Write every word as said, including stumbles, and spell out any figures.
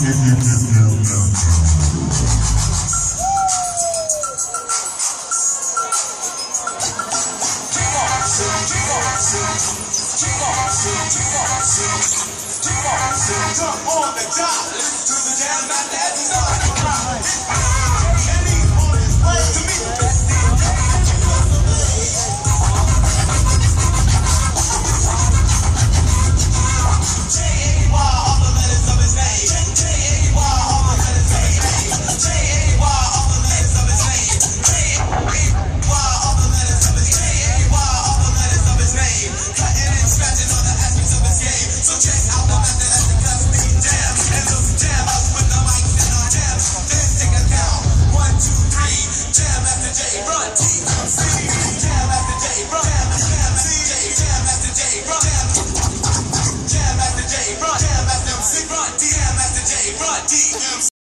Jump on the job, listen to the jam at that start. And he's on his way to me. J A Y, all the letters of his name. J A Y, all the letters of his name. J A Y, all the letters of his name. J A Y, all the letters of his name. J A Y, all the letters of his name. Cutting and scratching all the aspects of his game. So check out the method as the custom jam. And those jam us with the mics and our jams. Then take a count. One, two, three. Jam after J, run D M C. Jam after J, run. Jam after J, jam after J, run. Jam after J, run. Jam after C, run. D M after J, run. D M C.